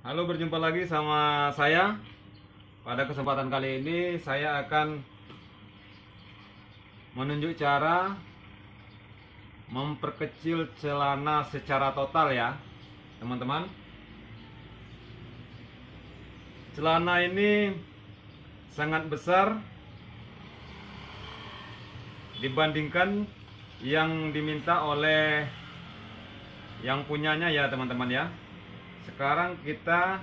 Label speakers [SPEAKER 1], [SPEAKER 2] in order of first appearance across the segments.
[SPEAKER 1] Halo, berjumpa lagi sama saya. Pada kesempatan kali ini saya akan menunjuk cara memperkecil celana secara total ya, teman-teman. Celana ini sangat besar dibandingkan yang diminta oleh yang punyanya ya, teman-teman ya. Sekarang kita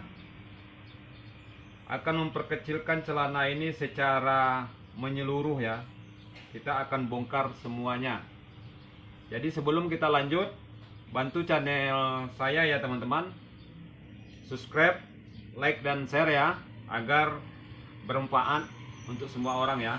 [SPEAKER 1] akan memperkecilkan celana ini secara menyeluruh ya. Kita akan bongkar semuanya. Jadi sebelum kita lanjut, bantu channel saya ya teman-teman, subscribe, like dan share ya, agar bermanfaat untuk semua orang ya.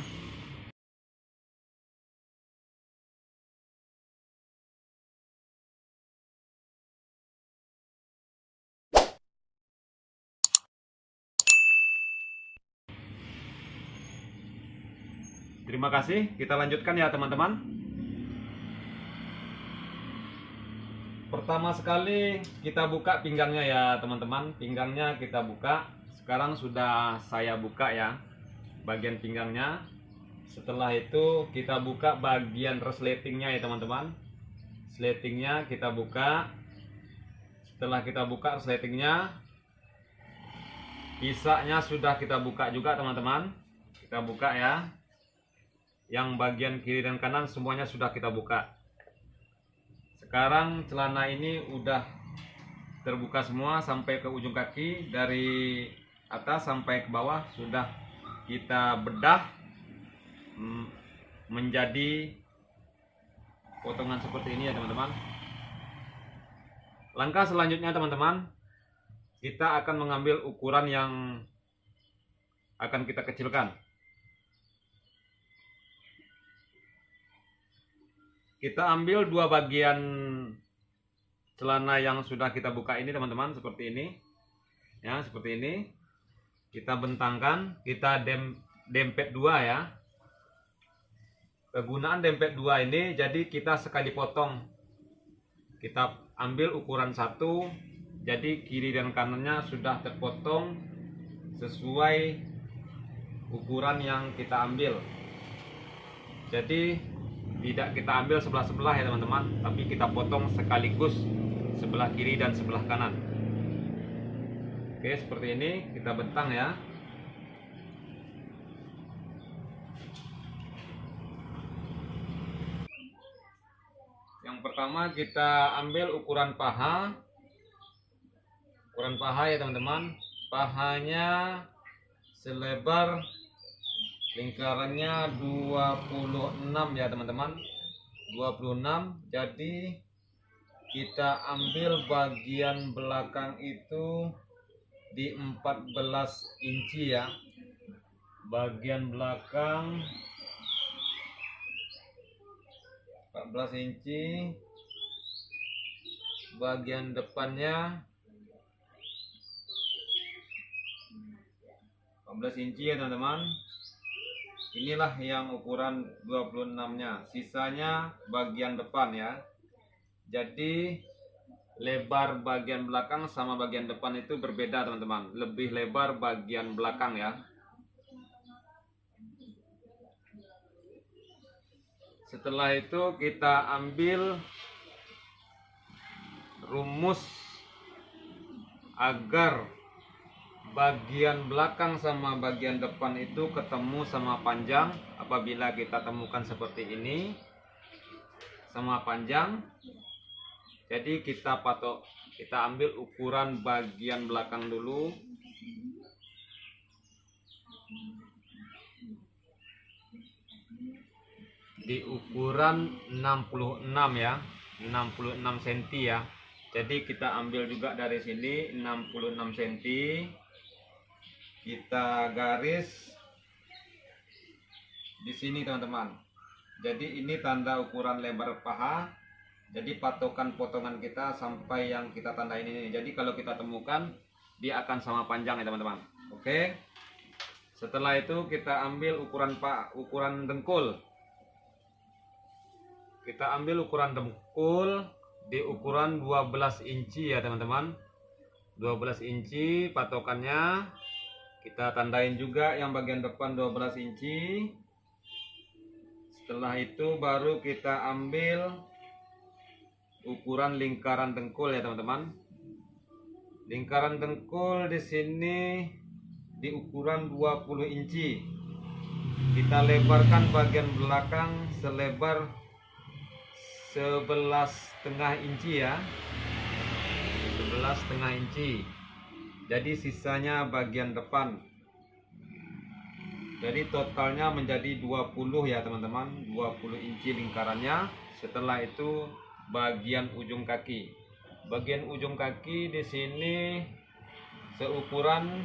[SPEAKER 1] Terima kasih, kita lanjutkan ya teman-teman. Pertama sekali kita buka pinggangnya ya teman-teman. Pinggangnya kita buka. Sekarang sudah saya buka ya bagian pinggangnya. Setelah itu kita buka bagian resletingnya ya teman-teman. Resletingnya kita buka. Setelah kita buka resletingnya, pisaknya sudah kita buka juga teman-teman. Kita buka ya. Yang bagian kiri dan kanan semuanya sudah kita buka. Sekarang celana ini udah terbuka semua sampai ke ujung kaki, dari atas sampai ke bawah sudah kita bedah menjadi potongan seperti ini ya teman-teman. Langkah selanjutnya teman-teman, kita akan mengambil ukuran yang akan kita kecilkan. Kita ambil dua bagian celana yang sudah kita buka ini teman-teman, seperti ini ya, seperti ini. Kita bentangkan, kita dempet dua ya. Kegunaan dempet dua ini, jadi kita sekali potong, kita ambil ukuran satu, jadi kiri dan kanannya sudah terpotong sesuai ukuran yang kita ambil. Jadi tidak kita ambil sebelah-sebelah ya teman-teman, tapi kita potong sekaligus sebelah kiri dan sebelah kanan. Oke, seperti ini kita bentang ya. Yang pertama kita ambil ukuran paha. Ukuran paha ya teman-teman. Pahanya selebar, lingkarannya 26 ya teman-teman, 26. Jadi kita ambil bagian belakang itu di 14 inci ya. Bagian belakang 14 inci, bagian depannya 14 inci ya teman-teman. Inilah yang ukuran 26-nya. Sisanya bagian depan ya. Jadi lebar bagian belakang sama bagian depan itu berbeda teman-teman. Lebih lebar bagian belakang ya. Setelah itu kita ambil rumus agar bagian belakang sama bagian depan itu ketemu sama panjang. Apabila kita temukan seperti ini sama panjang, jadi kita patok, kita ambil ukuran bagian belakang dulu. Di ukuran 66 ya, 66 cm ya. Jadi kita ambil juga dari sini 66 cm. Kita garis di sini teman-teman. Jadi ini tanda ukuran lebar paha. Jadi patokan potongan kita sampai yang kita tandain ini. Jadi kalau kita temukan, dia akan sama panjang ya teman-teman. Oke. Setelah itu kita ambil ukuran dengkul. Kita ambil ukuran dengkul di ukuran 12 inci ya teman-teman. 12 inci patokannya. Kita tandain juga yang bagian depan 12 inci. Setelah itu baru kita ambil ukuran lingkaran dengkul ya teman-teman. Lingkaran dengkul di sini di ukuran 20 inci. Kita lebarkan bagian belakang selebar 11,5 inci ya. 11,5 inci. Jadi sisanya bagian depan. Jadi totalnya menjadi 20 ya teman-teman, 20 inci lingkarannya. Setelah itu bagian ujung kaki. Bagian ujung kaki di sini seukuran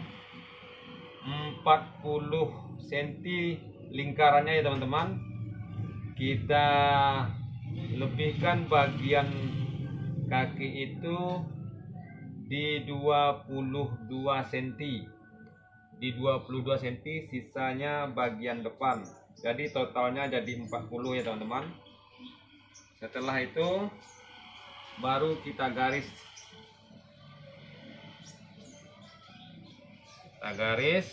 [SPEAKER 1] 40 cm lingkarannya ya teman-teman. Kita lebihkan bagian kaki itu di 22 cm. Di 22 cm, sisanya bagian depan. Jadi totalnya jadi 40 ya teman-teman. Setelah itu baru kita garis. Kita garis.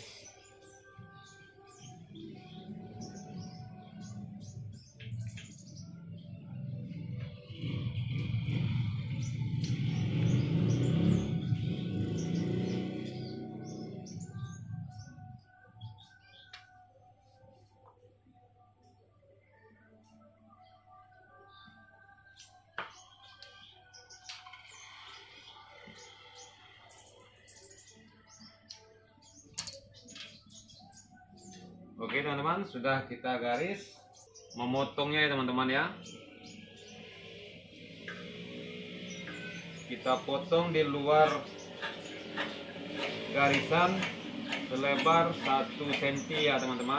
[SPEAKER 1] Oke teman-teman, sudah kita garis. Memotongnya ya teman-teman ya. Kita potong di luar garisan selebar 1 cm ya teman-teman.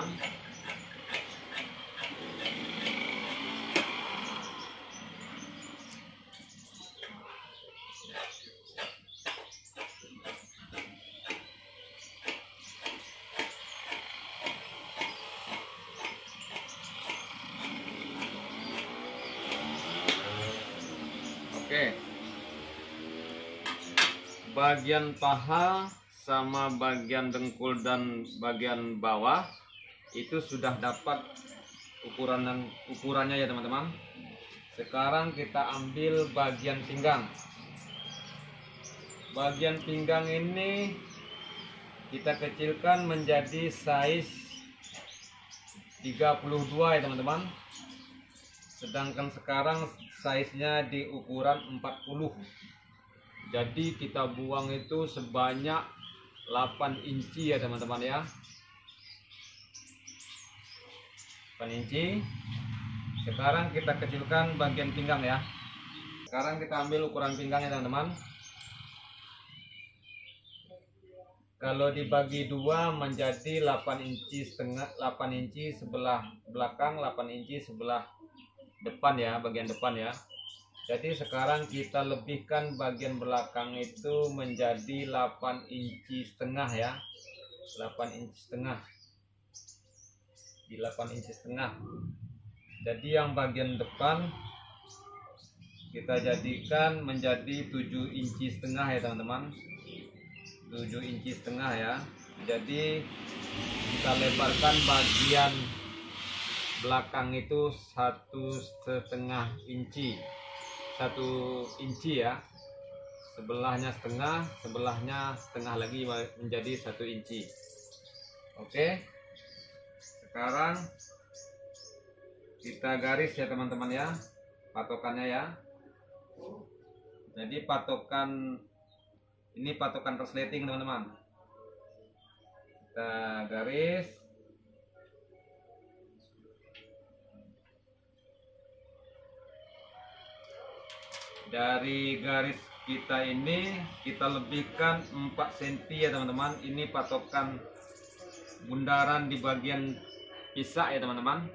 [SPEAKER 1] Oke, bagian paha sama bagian dengkul dan bagian bawah itu sudah dapat ukurannya ya teman-teman. Sekarang kita ambil bagian pinggang. Bagian pinggang ini kita kecilkan menjadi size 32 ya teman-teman. Sedangkan sekarang size-nya di ukuran 40. Jadi kita buang itu sebanyak 8 inci ya teman-teman ya. 8 inci. Sekarang kita kecilkan bagian pinggang ya. Sekarang kita ambil ukuran pinggangnya teman-teman. Kalau dibagi dua menjadi 8 inci setengah, 8 inci sebelah belakang, 8 inci sebelah depan ya, bagian depan ya. Jadi sekarang kita lebihkan bagian belakang itu menjadi 8 inci setengah ya. 8 inci setengah. Di 8 inci setengah. Jadi yang bagian depan kita jadikan menjadi 7 inci setengah ya teman-teman. 7 inci setengah ya. Jadi kita lebarkan bagian belakang itu 1,5 inci. 1 inci ya. Sebelahnya setengah, sebelahnya setengah lagi menjadi 1 inci. Oke. Sekarang kita garis ya teman-teman ya, patokannya ya. Jadi patokan ini patokan resleting teman-teman. Kita garis. Dari garis kita ini kita lebihkan 4 cm ya teman-teman. Ini patokan bundaran di bagian pisak ya teman-teman.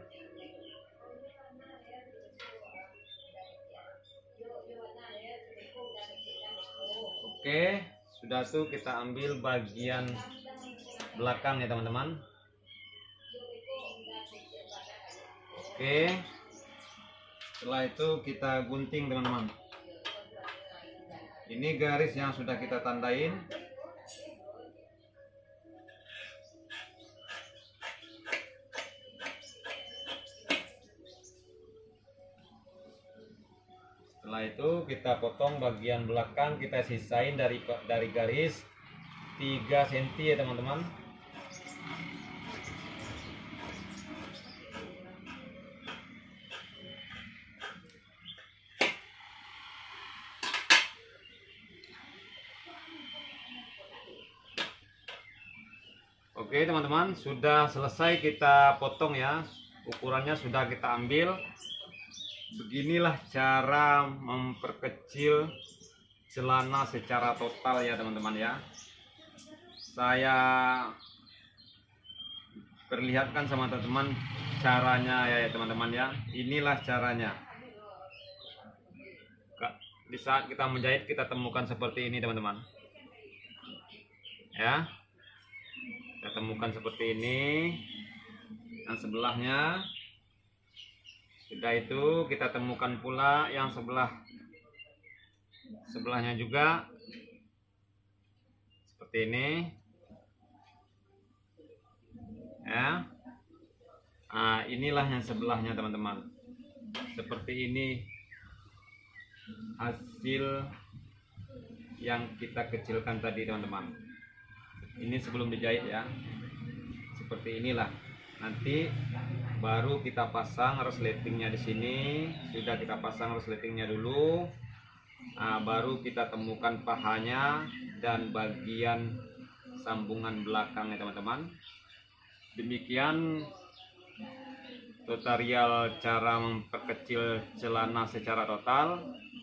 [SPEAKER 1] Oke, sudah tuh kita ambil bagian belakang ya teman-teman. Oke, setelah itu kita gunting teman-teman. Ini garis yang sudah kita tandain. Setelah itu kita potong bagian belakang, kita sisain dari garis 3 cm ya teman-teman. Oke teman-teman, sudah selesai kita potong ya. Ukurannya sudah kita ambil. Beginilah cara memperkecil celana secara total ya teman-teman ya. Saya perlihatkan sama teman-teman caranya ya teman-teman ya. Inilah caranya. Di saat kita menjahit kita temukan seperti ini teman-teman. Ya. Kita temukan seperti ini. Dan sebelahnya. Sudah itu kita temukan pula yang sebelahnya juga seperti ini ya. Nah, inilah yang sebelahnya teman-teman. Seperti ini hasil yang kita kecilkan tadi teman-teman. Ini sebelum dijahit ya. Seperti inilah. Nanti baru kita pasang resletingnya di sini. Sudah kita pasang resletingnya dulu. Nah, baru kita temukan pahanya dan bagian sambungan belakangnya teman-teman. Demikian tutorial cara memperkecil celana secara total.